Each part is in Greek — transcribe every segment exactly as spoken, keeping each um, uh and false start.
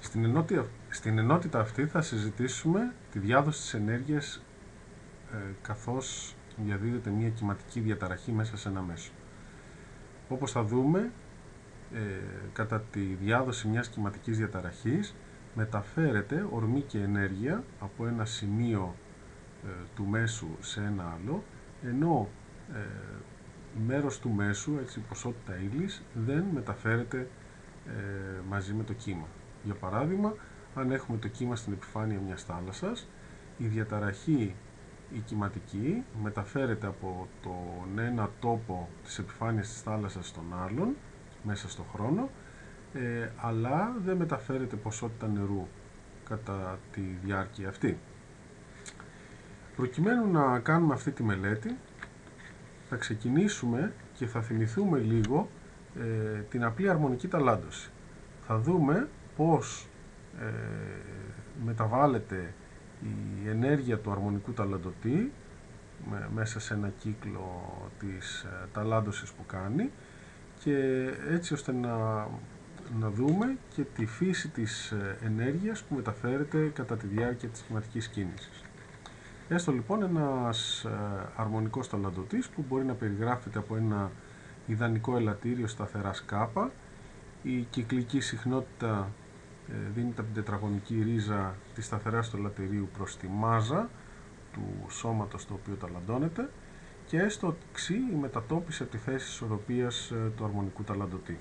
Στην ενότητα, στην ενότητα αυτή θα συζητήσουμε τη διάδοση της ενέργειας ε, καθώς διαδίδεται μια κυματική διαταραχή μέσα σε ένα μέσο. Όπως θα δούμε, ε, κατά τη διάδοση μιας κυματικής διαταραχής μεταφέρεται ορμή και ενέργεια από ένα σημείο ε, του μέσου σε ένα άλλο, ενώ ε, μέρος του μέσου, έτσι, η ποσότητα ύλης, δεν μεταφέρεται ε, μαζί με το κύμα. Για παράδειγμα, αν έχουμε το κύμα στην επιφάνεια μιας θάλασσας, η διαταραχή η κυματική μεταφέρεται από τον ένα τόπο της επιφάνειας της θάλασσας στον άλλον μέσα στον χρόνο, ε, αλλά δεν μεταφέρεται ποσότητα νερού κατά τη διάρκεια αυτή. Προκειμένου να κάνουμε αυτή τη μελέτη, θα ξεκινήσουμε και θα θυμηθούμε λίγο ε, την απλή αρμονική ταλάντωση. Θα δούμε πώς ε, μεταβάλλεται η ενέργεια του αρμονικού ταλαντωτή με, μέσα σε ένα κύκλο της ε, ταλάντωσης που κάνει, και έτσι ώστε να, να δούμε και τη φύση της ε, ενέργειας που μεταφέρεται κατά τη διάρκεια της κυματικής κίνησης. Έστω λοιπόν ένας ε, αρμονικός ταλαντωτής που μπορεί να περιγράφεται από ένα ιδανικό ελαττήριο σταθεράς κάπα. Η κυκλική συχνότητα ε, δίνεται από την τετραγωνική ρίζα της σταθεράς του ελαττηρίου προς τη μάζα του σώματος στο οποίο ταλαντώνεται, και έστω ξ η μετατόπιση από τη θέση ισορροπίας ε, του αρμονικού ταλαντωτή.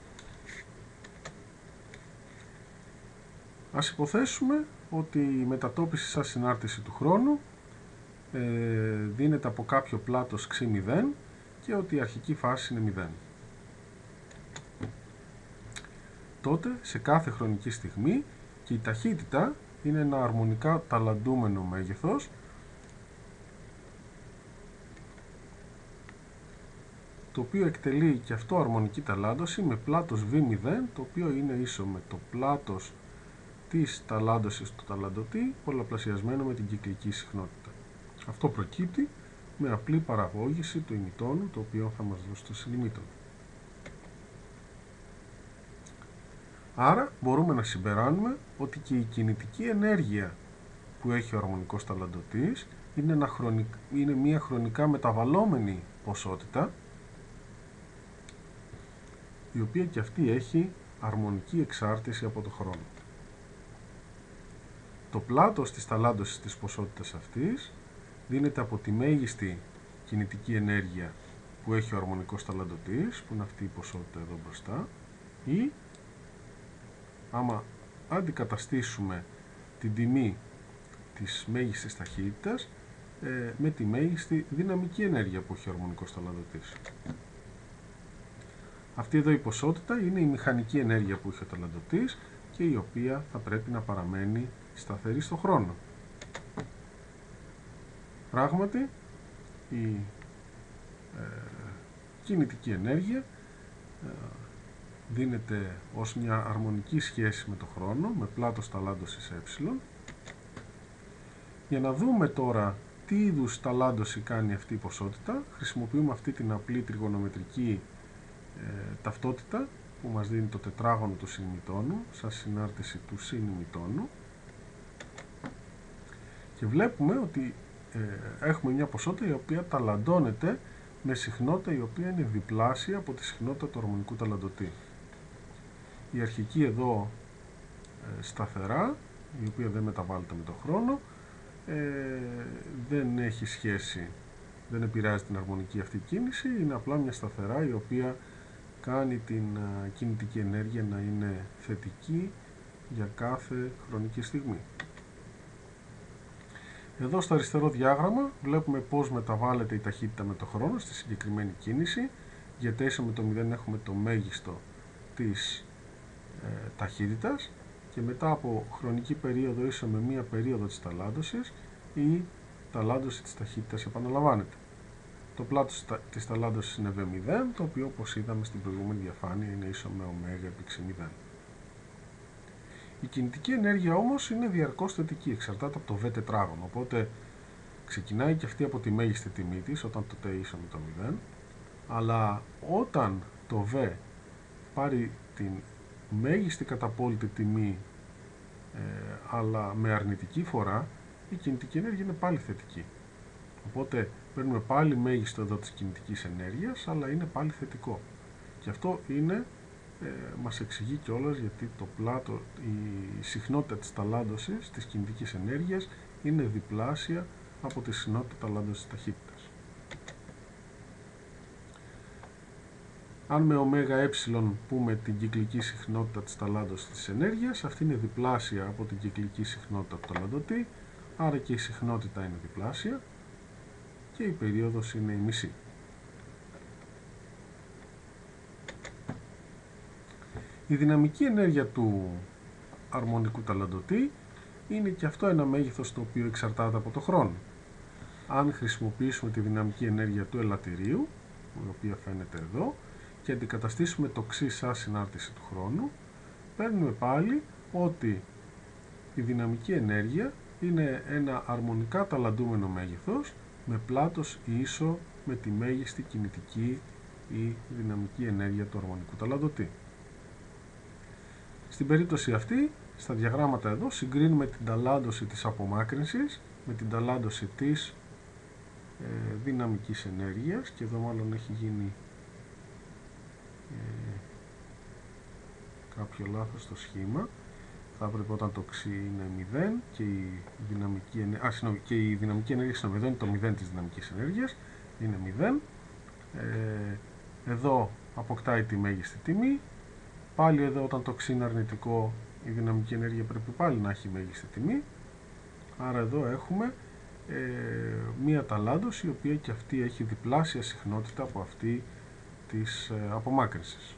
Ας υποθέσουμε ότι η μετατόπιση σαν συνάρτηση του χρόνου ε, δίνεται από κάποιο πλάτος ξ μηδέν και ότι η αρχική φάση είναι μηδέν. Τότε σε κάθε χρονική στιγμή και η ταχύτητα είναι ένα αρμονικά ταλαντούμενο μέγεθος, το οποίο εκτελεί και αυτό αρμονική ταλάντωση με πλάτος β μηδέν, το οποίο είναι ίσο με το πλάτος της ταλάντωσης του ταλαντωτή πολλαπλασιασμένο με την κυκλική συχνότητα. Αυτό προκύπτει με απλή παραγώγηση του ημιτόνου, το οποίο θα μας δώσει το συνημίτονο. Άρα μπορούμε να συμπεράνουμε ότι και η κινητική ενέργεια που έχει ο αρμονικός ταλαντωτής είναι, ένα χρονικ... είναι μια χρονικά μεταβαλλόμενη ποσότητα, η οποία και αυτή έχει αρμονική εξάρτηση από το χρόνο. Το πλάτος της ταλάντωσης της ποσότητας αυτής δίνεται από τη μέγιστη κινητική ενέργεια που έχει ο αρμονικός ταλαντωτής, που είναι αυτή η ποσότητα εδώ μπροστά, ή άμα αντικαταστήσουμε την τιμή της μέγιστης ταχύτητας ε, με τη μέγιστη δυναμική ενέργεια που έχει ο αρμονικός ταλαντωτής. Αυτή εδώ η ποσότητα είναι η μηχανική ενέργεια που έχει ο ταλαντωτής και η οποία θα πρέπει να παραμένει σταθερή στο χρόνο. Πράγματι, η ε, κινητική ενέργεια ε, δίνεται ως μια αρμονική σχέση με το χρόνο, με πλάτος ταλάντωσης ε. Για να δούμε τώρα τι είδους ταλάντωση κάνει αυτή η ποσότητα, χρησιμοποιούμε αυτή την απλή τριγωνομετρική ε, ταυτότητα που μας δίνει το τετράγωνο του συνημιτόνου σαν συνάρτηση του συνημιτόνου, και βλέπουμε ότι ε, έχουμε μια ποσότητα η οποία ταλαντώνεται με συχνότητα η οποία είναι διπλάσια από τη συχνότητα του αρμονικού ταλαντωτή. Η αρχική εδώ ε, σταθερά, η οποία δεν μεταβάλλεται με τον χρόνο, ε, δεν έχει σχέση, δεν επηρεάζει την αρμονική αυτή κίνηση, είναι απλά μια σταθερά η οποία κάνει την α, κινητική ενέργεια να είναι θετική για κάθε χρονική στιγμή. Εδώ στο αριστερό διάγραμμα βλέπουμε πώς μεταβάλλεται η ταχύτητα με το χρόνο στη συγκεκριμένη κίνηση. Για τέσσερα με το μηδέν έχουμε το μέγιστο της ε, ταχύτητας, και μετά από χρονική περίοδο ίσο με μία περίοδο της ταλάντωσης η ταλάντωση της ταχύτητας επαναλαμβάνεται. Το πλάτος της ταλάντωσης είναι β μηδέν, το οποίο όπως είδαμε στην προηγούμενη διαφάνεια είναι ίσο με ω επί ξ μηδέν. Η κινητική ενέργεια όμως είναι διαρκώς θετική, εξαρτάται από το β τετράγωνο, οπότε ξεκινάει και αυτή από τη μέγιστη τιμή της, όταν το t ίσο με το μηδέν, αλλά όταν το β πάρει την μέγιστη καταπόλυτη τιμή ε, αλλά με αρνητική φορά, η κινητική ενέργεια είναι πάλι θετική. Οπότε παίρνουμε πάλι μέγιστο εδώ της κινητικής ενέργειας, αλλά είναι πάλι θετικό. Και αυτό είναι, ε, μας εξηγεί κιόλας γιατί το πλάτο, η συχνότητα της ταλάντωσης της κινητικής ενέργειας είναι διπλάσια από τη συχνότητα ταλάντωσης της ταχύτητας. Αν με ωμέγα πούμε την κυκλική συχνότητα της ταλάντωσης της ενέργειας, αυτή είναι διπλάσια από την κυκλική συχνότητα του ταλαντωτή, άρα και η συχνότητα είναι διπλάσια και η περίοδος είναι η μισή. Η δυναμική ενέργεια του αρμονικού ταλαντωτή είναι και αυτό ένα μέγεθος το οποίο εξαρτάται από το χρόνο. Αν χρησιμοποιήσουμε τη δυναμική ενέργεια του ελαττηρίου, η οποία φαίνεται εδώ, και αντικαταστήσουμε το ξ σαν συνάρτηση του χρόνου, παίρνουμε πάλι ότι η δυναμική ενέργεια είναι ένα αρμονικά ταλαντούμενο μέγεθος με πλάτος ίσο με τη μέγιστη κινητική ή δυναμική ενέργεια του αρμονικού ταλαντωτή. Στην περίπτωση αυτή, στα διαγράμματα εδώ, συγκρίνουμε την ταλάντωση της απομάκρυνσης με την ταλάντωση της ε, δυναμικής ενέργειας, και εδώ μάλλον έχει γίνει ε, κάποιο λάθος στο σχήμα. Θα έπρεπε όταν το ξ είναι μηδέν και η δυναμική, ενέ... Α, συνο... και η δυναμική ενέργεια είναι μηδέν, το μηδέν της δυναμικής ενέργειας είναι μηδέν. Ε, εδώ αποκτάει τη μέγιστη τιμή. Πάλι εδώ όταν το ξ είναι αρνητικό, η δυναμική ενέργεια πρέπει πάλι να έχει μέγιστη τιμή. Άρα εδώ έχουμε ε, μία ταλάντωση η οποία και αυτή έχει διπλάσια συχνότητα από αυτή της ε, απομάκρυνσης.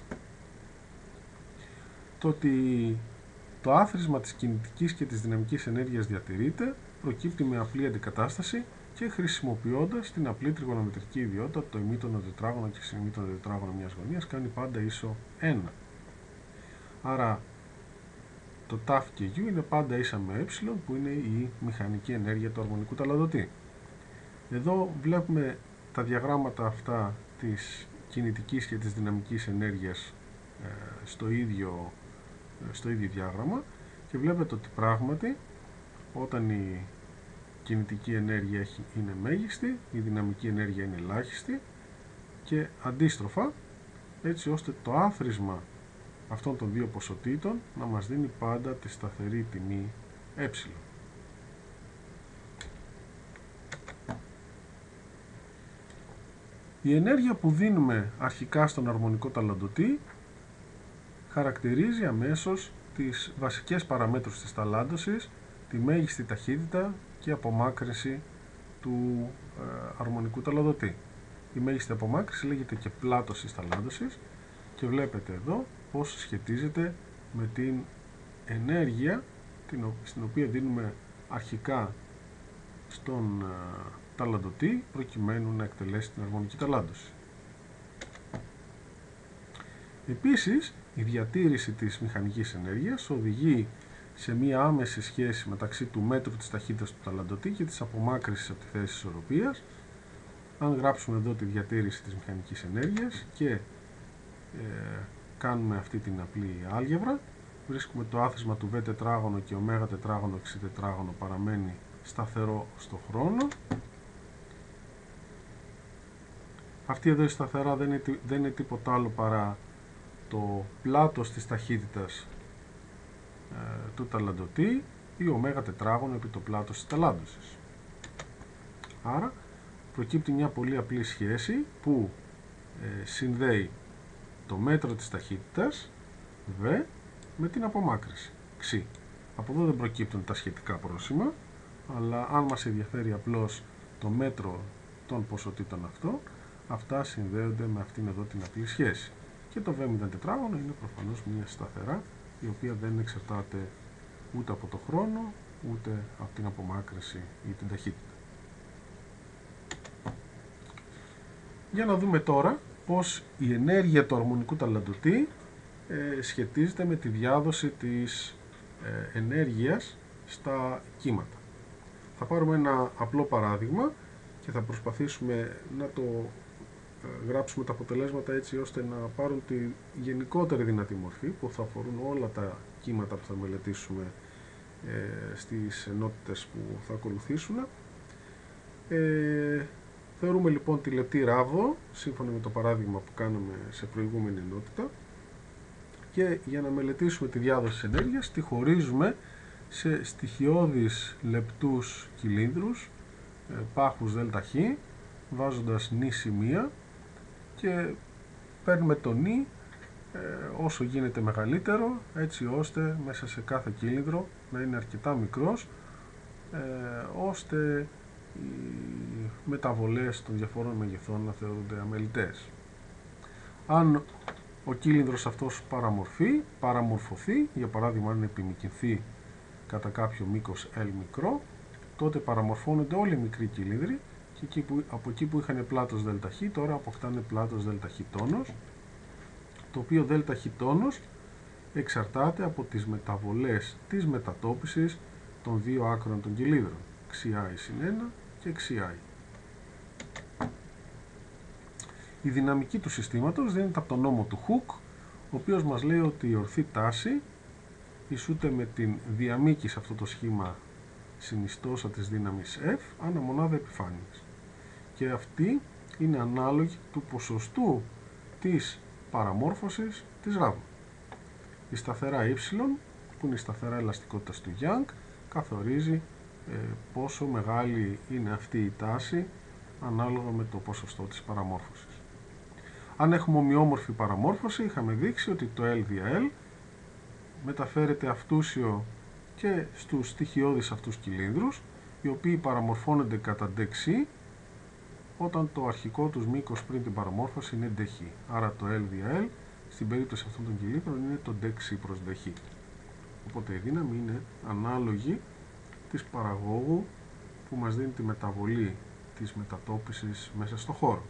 Το ότι το άθροισμα της κινητικής και της δυναμικής ενέργειας διατηρείται προκύπτει με απλή αντικατάσταση και χρησιμοποιώντας την απλή τριγωνομετρική ιδιότητα το ημίτονο τετράγωνο και συνημίτονο τετράγωνο μιας γωνίας κάνει πάντα ίσο ένα. Άρα το ταφ και γιου είναι πάντα ίσα με ε που είναι η μηχανική ενέργεια του αρμονικού ταλαντωτή. Εδώ βλέπουμε τα διαγράμματα αυτά της κινητικής και της δυναμικής ενέργειας ε, στο ίδιο στο ίδιο διάγραμμα και βλέπετε ότι πράγματι όταν η κινητική ενέργεια έχει, είναι μέγιστη, η δυναμική ενέργεια είναι ελάχιστη και αντίστροφα, έτσι ώστε το άθροισμα αυτών των δύο ποσοτήτων να μας δίνει πάντα τη σταθερή τιμή ε. Η ενέργεια που δίνουμε αρχικά στον αρμονικό ταλαντωτή χαρακτηρίζει αμέσως τις βασικές παραμέτρους της ταλάντωσης, τη μέγιστη ταχύτητα και απομάκρυνση του ε, αρμονικού ταλαντωτή. Η μέγιστη απομάκρυνση λέγεται και πλάτος της ταλάντωσης και βλέπετε εδώ πώς σχετίζεται με την ενέργεια την, στην οποία δίνουμε αρχικά στον ε, ταλαντωτή προκειμένου να εκτελέσει την αρμονική ταλάντωση. Επίσης, η διατήρηση της μηχανικής ενέργειας οδηγεί σε μία άμεση σχέση μεταξύ του μέτρου της ταχύτητας του ταλαντωτή και της απομάκρυνσης από τη θέση της ισορροπίας. Αν γράψουμε εδώ τη διατήρηση της μηχανικής ενέργειας και ε, κάνουμε αυτή την απλή άλγευρα, βρίσκουμε το άθροισμα του β τετράγωνο και ω τετράγωνο ξ τετράγωνο παραμένει σταθερό στο χρόνο. Αυτή εδώ η σταθερά δεν είναι, δεν είναι τίποτα άλλο παρά το πλάτος της ταχύτητας ε, του ταλαντωτή ή ω τετράγωνο επί το πλάτος της ταλάντωσης. Άρα προκύπτει μια πολύ απλή σχέση που ε, συνδέει το μέτρο της ταχύτητας v με την απομάκρυνση ξ. Από εδώ δεν προκύπτουν τα σχετικά πρόσημα, αλλά αν μας ενδιαφέρει απλώς το μέτρο των ποσοτήτων αυτό, αυτά συνδέονται με αυτήν εδώ την απλή σχέση. Και το β μηδέν τετράγωνο είναι προφανώς μια σταθερά η οποία δεν εξαρτάται ούτε από το χρόνο ούτε από την απομάκρυνση ή την ταχύτητα. Για να δούμε τώρα πως η ενέργεια του αρμονικού ταλαντωτή ε, σχετίζεται με τη διάδοση της ε, ενέργειας στα κύματα. Θα πάρουμε ένα απλό παράδειγμα και θα προσπαθήσουμε να το γράψουμε τα αποτελέσματα έτσι ώστε να πάρουν τη γενικότερη δυνατή μορφή που θα αφορούν όλα τα κύματα που θα μελετήσουμε ε, στις ενότητες που θα ακολουθήσουν. Ε, θεωρούμε λοιπόν τη λεπτή ράβδο, σύμφωνα με το παράδειγμα που κάναμε σε προηγούμενη ενότητα, και για να μελετήσουμε τη διάδοση της ενέργειας τη χωρίζουμε σε στοιχειώδεις λεπτούς κυλίνδρους, ε, πάχους ΔΧ, βάζοντας νη σημεία, και παίρνουμε το νη ε, όσο γίνεται μεγαλύτερο, έτσι ώστε μέσα σε κάθε κύλινδρο να είναι αρκετά μικρός, ε, ώστε οι μεταβολές των διαφόρων μεγεθών να θεωρούνται αμεληταίες. Αν ο κύλινδρος αυτός παραμορφεί, παραμορφωθεί, για παράδειγμα αν επιμικρυνθεί κατά κάποιο μήκος L μικρό, τότε παραμορφώνονται όλοι οι μικροί κύλινδροι, και εκεί που, από εκεί που είχαν πλάτος ΔΧ τώρα αποκτάνε πλάτος ΔΧ τόνος, το οποίο ΔΧ τόνος εξαρτάται από τις μεταβολές της μετατόπισης των δύο άκρων των κυλίνδρων, ξι άι συν ένα και ξι άι. Η δυναμική του συστήματος δίνεται από τον νόμο του Hooke, ο οποίος μας λέει ότι η ορθή τάση ισούται με την διαμήκη σε αυτό το σχήμα συνιστόσα της δύναμης F ανά μονάδα επιφάνειας, και αυτή είναι ανάλογη του ποσοστού της παραμόρφωσης της ράβδου. Η σταθερά ε, που είναι η σταθερά ελαστικότητα του Young, καθορίζει ε, πόσο μεγάλη είναι αυτή η τάση ανάλογα με το ποσοστό της παραμόρφωσης. Αν έχουμε ομοιόμορφη παραμόρφωση, είχαμε δείξει ότι το L δια L μεταφέρεται αυτούσιο και στους στοιχειώδεις αυτούς κυλίνδρους, οι οποίοι παραμορφώνονται κατά δεξί όταν το αρχικό τους μήκος πριν την παραμόρφωση είναι δχ. Άρα το L δια L στην περίπτωση αυτών των κυλίνδρων είναι το δεξί προς δχ. Οπότε η δύναμη είναι ανάλογη της παραγόγου που μας δίνει τη μεταβολή της μετατόπισης μέσα στο χώρο.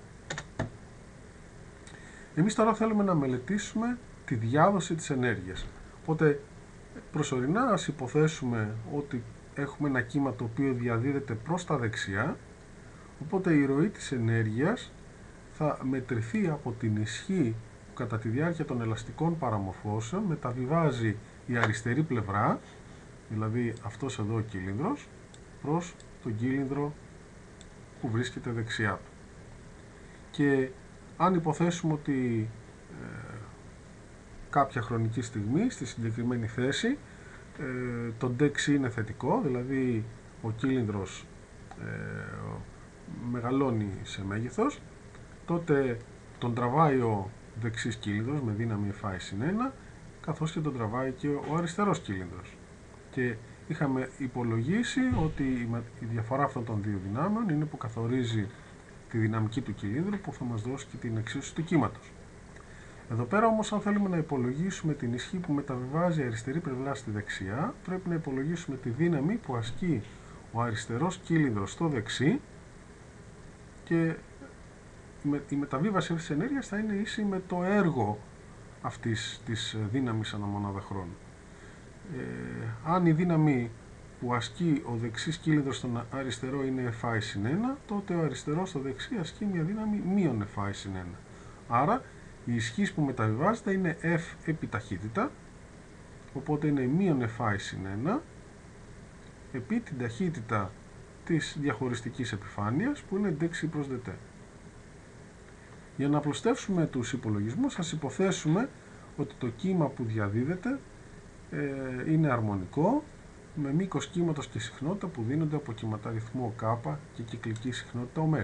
Εμείς τώρα θέλουμε να μελετήσουμε τη διάδοση της ενέργειας. Οπότε προσωρινά ας υποθέσουμε ότι έχουμε ένα κύμα το οποίο διαδίδεται προς τα δεξιά, οπότε η ροή της ενέργειας θα μετρηθεί από την ισχύ που κατά τη διάρκεια των ελαστικών παραμορφώσεων μεταβιβάζει η αριστερή πλευρά, δηλαδή αυτός εδώ ο κύλινδρος, προς τον κύλινδρο που βρίσκεται δεξιά του. Και αν υποθέσουμε ότι ε, κάποια χρονική στιγμή στη συγκεκριμένη θέση ε, το δεξί είναι θετικό, δηλαδή ο κύλινδρος ε, μεγαλώνει σε μέγεθος, τότε τον τραβάει ο δεξής κύλινδρος με δύναμη εφ άι συν ένα, καθώς και τον τραβάει και ο αριστερός κύλινδρος. Και είχαμε υπολογίσει ότι η διαφορά αυτών των δύο δυνάμεων είναι που καθορίζει τη δυναμική του κυλίνδρου, που θα μας δώσει και την εξίσωση του κύματος. Εδώ πέρα όμως, αν θέλουμε να υπολογίσουμε την ισχύ που μεταβιβάζει η αριστερή πλευρά στη δεξιά, πρέπει να υπολογίσουμε τη δύναμη που ασκεί ο αριστερός κύλινδρος στο δεξί, και η μεταβίβαση αυτής της ενέργειας θα είναι ίση με το έργο αυτής της δύναμης ανά μονάδα χρόνου. Ε, αν η δύναμη που ασκεί ο δεξής κύλινδρος στον αριστερό είναι εφ άι συν ένα, τότε ο αριστερός στο δεξί ασκεί μια δύναμη μείον εφ άι συν ένα. Άρα η ισχύς που μεταβιβάζεται είναι F επί ταχύτητα, οπότε είναι μείον εφ άι συν ένα επί την ταχύτητα της διαχωριστικής επιφάνειας, που είναι δεξί προς δετέ. Για να απλουστεύσουμε τους υπολογισμούς, ας υποθέσουμε ότι το κύμα που διαδίδεται ε, είναι αρμονικό, με μήκος κύματος και συχνότητα που δίνονται από κυματαριθμό K και κυκλική συχνότητα ω.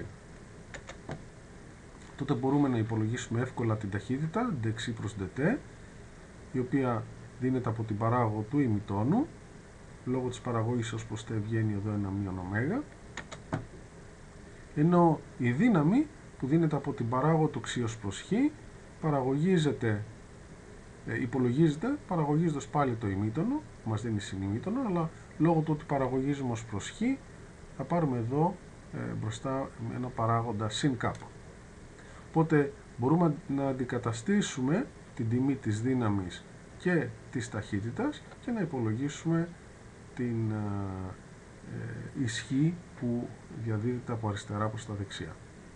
Τότε μπορούμε να υπολογίσουμε εύκολα την ταχύτητα δεξί προς δετέ, η οποία δίνεται από την παράγωγο του ημιτόνου. Λόγω της παραγωγής ως προς τε βγαίνει εδώ ένα μείον ω, ενώ η δύναμη που δίνεται από την παράγωγο του ξ ως προς χ παραγωγίζεται, ε, υπολογίζεται παραγωγίζοντας πάλι το ημίτονο, που μας δίνει συνημίτονο, αλλά λόγω του ότι παραγωγίζουμε ως προς χ θα πάρουμε εδώ ε, μπροστά ένα παράγοντα συν κ. Οπότε μπορούμε να αντικαταστήσουμε την τιμή της δύναμης και της ταχύτητας και να υπολογίσουμε την ε, ισχύ που διαδίδεται από αριστερά προς τα δεξιά.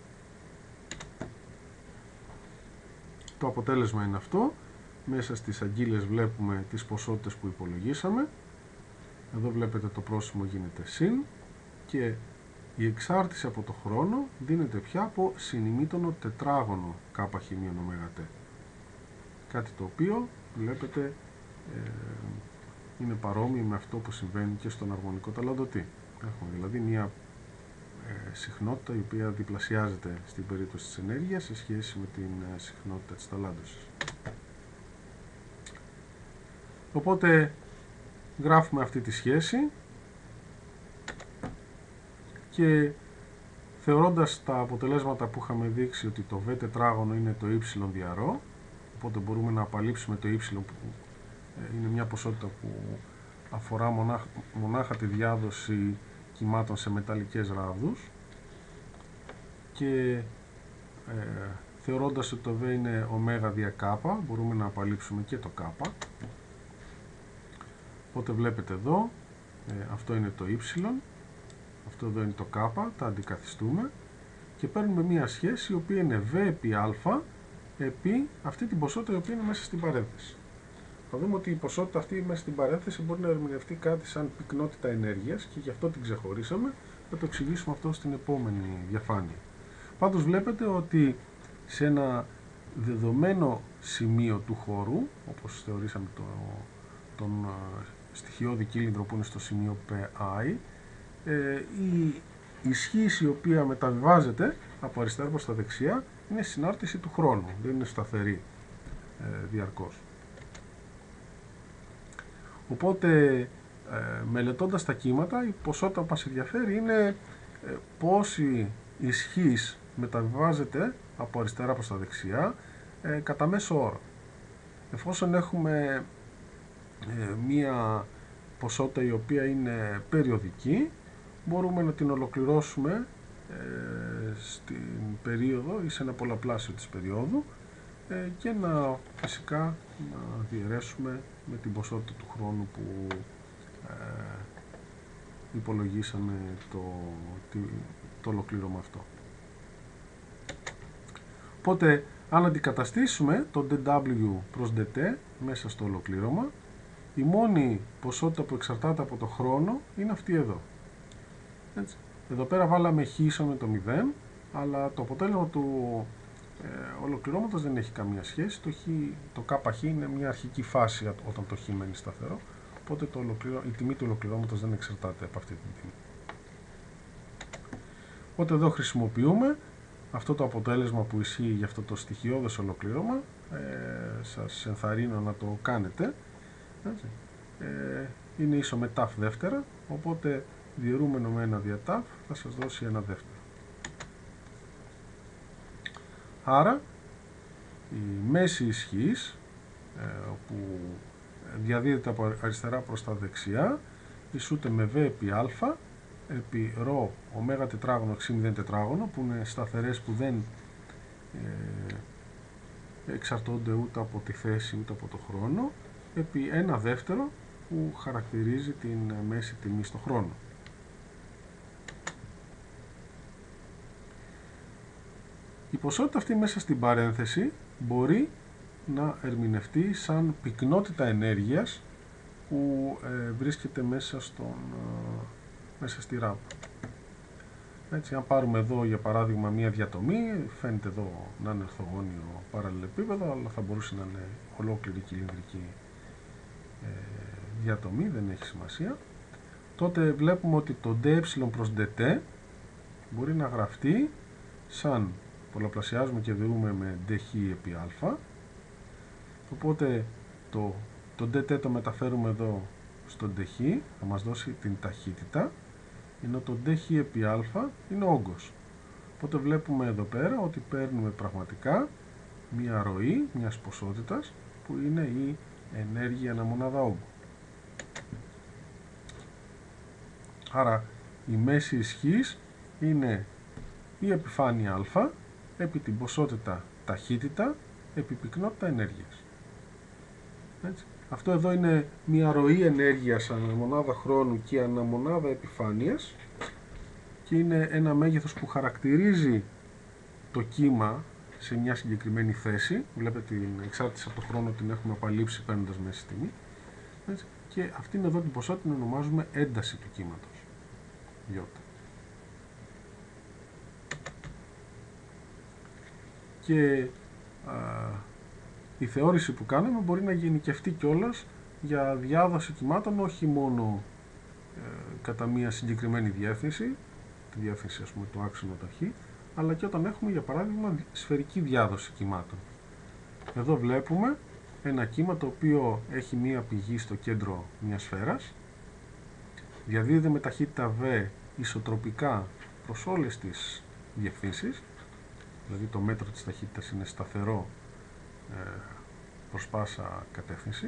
Το αποτέλεσμα είναι αυτό. Μέσα στις αγγείλες βλέπουμε τις ποσότητες που υπολογίσαμε. εδώ βλέπετε το πρόσημο γίνεται συν και η εξάρτηση από το χρόνο δίνεται πια από συνημήτωνο τετράγωνο κάπα χ μείον ωμέγα τ. Κάτι το οποίο βλέπετε ε, είναι παρόμοιο με αυτό που συμβαίνει και στον αρμονικό ταλαντωτή. Έχουμε δηλαδή μια ε, συχνότητα η οποία διπλασιάζεται στην περίπτωση της ενέργειας σε σχέση με την ε, συχνότητα της ταλάντωσης. Οπότε γράφουμε αυτή τη σχέση και θεωρώντας τα αποτελέσματα που είχαμε δείξει ότι το β τετράγωνο είναι το y διαρρό, οπότε μπορούμε να απαλείψουμε το y που είναι μια ποσότητα που αφορά μονάχα, μονάχα τη διάδοση κυμάτων σε μεταλλικές ράβδους, και ε, θεωρώντας ότι το v είναι ω δια κ, μπορούμε να απαλείψουμε και το κ. Οπότε βλέπετε εδώ, ε, αυτό είναι το y, αυτό εδώ είναι το κ, τα αντικαθιστούμε και παίρνουμε μια σχέση η οποία είναι v επί α επί αυτή την ποσότητα η οποία είναι μέσα στην παρένθεση. Θα δούμε ότι η ποσότητα αυτή μέσα στην παρένθεση μπορεί να ερμηνευτεί κάτι σαν πυκνότητα ενέργειας και γι' αυτό την ξεχωρίσαμε. Θα το εξηγήσουμε αυτό στην επόμενη διαφάνεια. Πάντως βλέπετε ότι σε ένα δεδομένο σημείο του χώρου, όπως θεωρήσαμε το, τον στοιχειώδη κύλινδρο που είναι στο σημείο πι, ε, η ισχύς η οποία μεταβιβάζεται από αριστερά προς τα δεξιά είναι συνάρτηση του χρόνου, δεν είναι σταθερή ε, διαρκώς. Οπότε ε, μελετώντας τα κύματα, η ποσότητα που μας ενδιαφέρει είναι ε, πόση ισχύς μεταβιβάζεται από αριστερά προς τα δεξιά ε, κατά μέσο όρο. Εφόσον έχουμε ε, μία ποσότητα η οποία είναι περιοδική, μπορούμε να την ολοκληρώσουμε ε, στην περίοδο ή σε ένα πολλαπλάσιο της περίοδου ε, και να φυσικά να διαιρέσουμε με την ποσότητα του χρόνου που ε, υπολογίσαμε το, το, το ολοκλήρωμα αυτό. Οπότε αν αντικαταστήσουμε το dw προς dt μέσα στο ολοκλήρωμα, η μόνη ποσότητα που εξαρτάται από το χρόνο είναι αυτή εδώ. Έτσι. Εδώ πέρα βάλαμε χ ίσο με το μηδέν, αλλά το αποτέλεσμα του ε, ολοκληρώματος δεν έχει καμία σχέση. Το, χ, το κπ είναι μια αρχική φάση όταν το χ μένει σταθερό, οπότε το ολοκληρω... η τιμή του ολοκληρώματος δεν εξαρτάται από αυτή την τιμή. Οπότε εδώ χρησιμοποιούμε αυτό το αποτέλεσμα που ισχύει για αυτό το στοιχειώδες ολοκλήρωμα. Ε, σας ενθαρρύνω να το κάνετε. Έτσι. Ε, είναι ίσο με ταφ δεύτερα, οπότε διαιρούμενο με ένα δια ταφ θα σας δώσει ένα δεύτερο. Άρα η μέση ισχύς ε, που διαδίδεται από αριστερά προς τα δεξιά ισούται με v επί α επί ρ ωμέγα τετράγωνο ξ μηδέν τετράγωνο, που είναι σταθερές που δεν ε, εξαρτώνται ούτε από τη θέση ούτε από το χρόνο, επί ένα δεύτερο που χαρακτηρίζει την μέση τιμή στο χρόνο. Η ποσότητα αυτή μέσα στην παρένθεση μπορεί να ερμηνευτεί σαν πυκνότητα ενέργειας που ε, βρίσκεται μέσα, στον, ε, μέσα στη ράβδα. Έτσι, αν πάρουμε εδώ για παράδειγμα μία διατομή, φαίνεται εδώ να είναι ορθογώνιο παραλληλεπίπεδο, αλλά θα μπορούσε να είναι ολόκληρη κυλινδρική ε, διατομή, δεν έχει σημασία. Τότε βλέπουμε ότι το dε προς dt μπορεί να γραφτεί σαν πολλαπλασιάζουμε και διαιρούμε με dχ επί α. Οπότε το, το dt το μεταφέρουμε εδώ στο dχ, θα μας δώσει την ταχύτητα, ενώ το dχ επί α είναι ο όγκος. Οπότε βλέπουμε εδώ πέρα ότι παίρνουμε πραγματικά μία ροή μιας ποσότητας που είναι η ενέργεια ανά μονάδα όγκου. Άρα η μέση ισχύς είναι η επιφάνεια α επί την ποσότητα ταχύτητα επί πυκνότητα ενέργειας. Έτσι. Αυτό εδώ είναι μια ροή ενέργειας ανά μονάδα χρόνου και ανά μονάδα επιφάνειας και είναι ένα μέγεθος που χαρακτηρίζει το κύμα σε μια συγκεκριμένη θέση. Βλέπετε την εξάρτηση από το χρόνο την έχουμε απαλείψει παίρνοντας μέση τιμή. Έτσι. και αυτήν εδώ την ποσότητα την ονομάζουμε ένταση του κύματος. Ι. Και α, η θεώρηση που κάναμε μπορεί να γενικευτεί κιόλας για διάδοση κυμάτων όχι μόνο ε, κατά μία συγκεκριμένη διεύθυνση, τη διεύθυνση ας πούμε του άξονα τ, αλλά και όταν έχουμε για παράδειγμα σφαιρική διάδοση κυμάτων. Εδώ βλέπουμε ένα κύμα το οποίο έχει μία πηγή στο κέντρο μιας σφαίρας, διαδίδεται με ταχύτητα v ισοτροπικά προς όλες τις διευθύνσεις, δηλαδή το μέτρο της ταχύτητας είναι σταθερό ε, προς πάσα κατεύθυνση,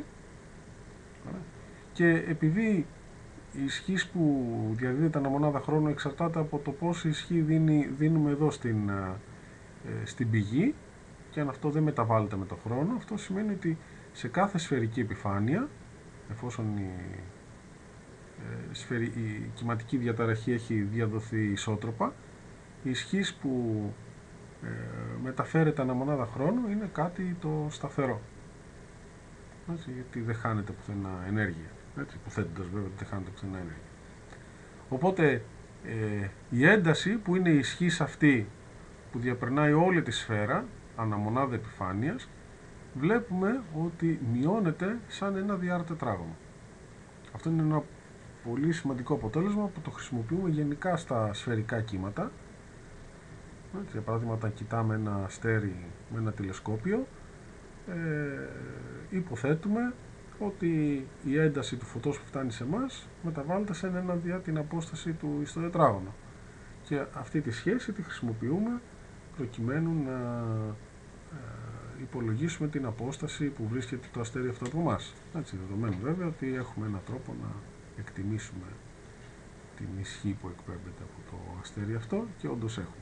και επειδή η ισχύς που διαδίδεται ανά μονάδα χρόνου εξαρτάται από το πόση ισχύ δίνει, δίνουμε εδώ στην, ε, στην πηγή, και αν αυτό δεν μεταβάλλεται με το χρόνο, αυτό σημαίνει ότι σε κάθε σφαιρική επιφάνεια, εφόσον η, ε, σφαιρι, η κυματική διαταραχή έχει διαδοθεί ισότροπα, η ισχύς που ε, μεταφέρεται ανά μονάδα χρόνου είναι κάτι το σταθερό. Έτσι, γιατί δεν χάνεται πουθενά ενέργεια. Έτσι, υποθέτοντας βέβαια ότι δεν χάνεται πουθενά ενέργεια. Οπότε ε, η ένταση που είναι η ισχύς αυτή που διαπερνάει όλη τη σφαίρα ανά μονάδα επιφάνειας, βλέπουμε ότι μειώνεται σαν ένα διάρ τετράγωνο. Αυτό είναι ένα πολύ σημαντικό αποτέλεσμα που το χρησιμοποιούμε γενικά στα σφαιρικά κύματα. Έτσι, για παράδειγμα, όταν κοιτάμε ένα αστέρι με ένα τηλεσκόπιο, ε, υποθέτουμε ότι η ένταση του φωτός που φτάνει σε εμάς μεταβάλλεται σε ένα διά την απόσταση του στο τετράγωνο. Και αυτή τη σχέση τη χρησιμοποιούμε προκειμένου να ε, υπολογίσουμε την απόσταση που βρίσκεται το αστέρι αυτό από εμάς. Έτσι, δεδομένου βέβαια ότι έχουμε έναν τρόπο να εκτιμήσουμε την ισχύ που εκπέμπεται από το αστέρι αυτό, και όντως έχουμε.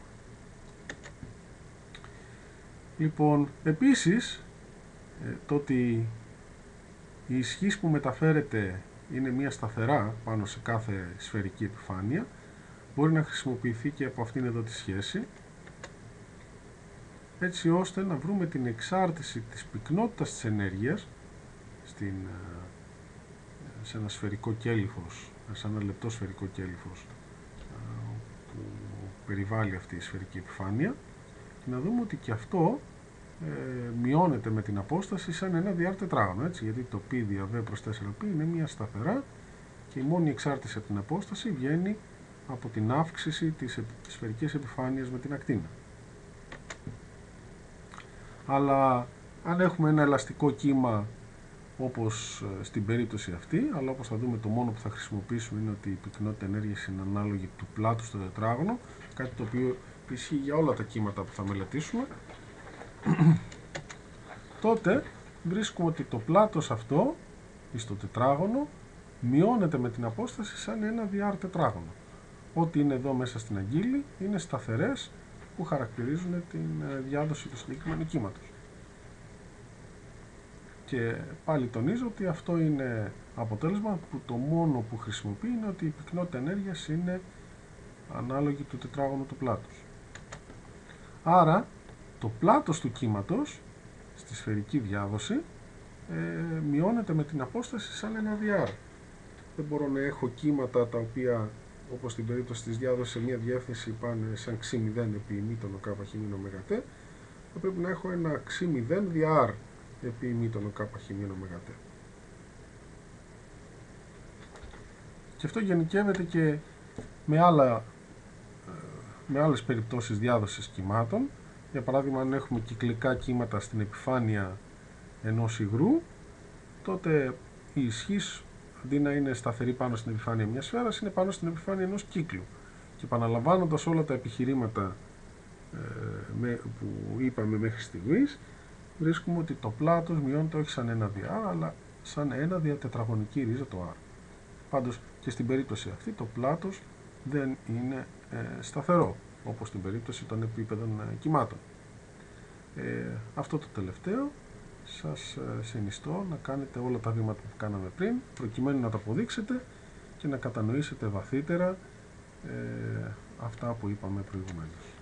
Λοιπόν, επίσης, ε, το ότι η ισχύς που μεταφέρεται είναι μια σταθερά πάνω σε κάθε σφαιρική επιφάνεια μπορεί να χρησιμοποιηθεί και από αυτήν εδώ τη σχέση, έτσι ώστε να βρούμε την εξάρτηση της πυκνότητας της ενέργειας στην, σε ένα σφαιρικό κέλυφος, σε ένα λεπτό σφαιρικό κέλυφος που περιβάλλει αυτή η σφαιρική επιφάνεια, και να δούμε ότι και αυτό ε, μειώνεται με την απόσταση σαν ένα διάρ τετράγωνο, έτσι, γιατί το π δια v προς τέσσερα π είναι μια σταθερά και η μόνη εξάρτηση από την απόσταση βγαίνει από την αύξηση της σφαιρικής επιφάνειας με την ακτίνα. Αλλά αν έχουμε ένα ελαστικό κύμα όπως στην περίπτωση αυτή, αλλά όπως θα δούμε το μόνο που θα χρησιμοποιήσουμε είναι ότι η πυκνότητα ενέργειας είναι ανάλογη του πλάτους στο τετράγωνο, κάτι το οποίο ισχύει για όλα τα κύματα που θα μελετήσουμε, τότε βρίσκουμε ότι το πλάτος αυτό στο τετράγωνο μειώνεται με την απόσταση σαν ένα διάρ τετράγωνο. Ό,τι είναι εδώ μέσα στην αγκύλη είναι σταθερές που χαρακτηρίζουν την διάδοση του συγκεκριμένου κύματος. Και πάλι τονίζω ότι αυτό είναι αποτέλεσμα που το μόνο που χρησιμοποιεί είναι ότι η πυκνότητα ενέργειας είναι ανάλογη του τετράγωνου του πλάτους. Άρα το πλάτος του κύματος στη σφαιρική διάδοση ε, μειώνεται με την απόσταση σαν ένα διάρ. Δεν μπορώ να έχω κύματα τα οποία, όπως στην περίπτωση της διάδοσης, σε μια διεύθυνση πάνε σαν ξ μηδέν επί ημίτονο κ χ μήνο μεγατέ, θα πρέπει να έχω ένα ξ μηδέν δια r επί ημίτονο κ χ μήνο μεγατέ. Και αυτό γενικεύεται και με, άλλα, με άλλες περιπτώσεις διάδοσης κυμάτων. Για παράδειγμα, αν έχουμε κυκλικά κύματα στην επιφάνεια ενός υγρού, τότε η ισχύς αντί να είναι σταθερή πάνω στην επιφάνεια μιας σφαίρας, είναι πάνω στην επιφάνεια ενός κύκλου. Και επαναλαμβάνοντας όλα τα επιχειρήματα ε, με, που είπαμε μέχρι στιγμής, βρίσκουμε ότι το πλάτος μειώνεται όχι σαν ένα δια r, αλλά σαν ένα δια τετραγωνική ρίζα το r. Πάντως και στην περίπτωση αυτή το πλάτος δεν είναι ε, σταθερό, όπως στην περίπτωση των επίπεδων ε, κυμάτων. Ε, αυτό το τελευταίο σας ε, συνιστώ να κάνετε όλα τα βήματα που κάναμε πριν, προκειμένου να τα αποδείξετε και να κατανοήσετε βαθύτερα ε, αυτά που είπαμε προηγουμένως.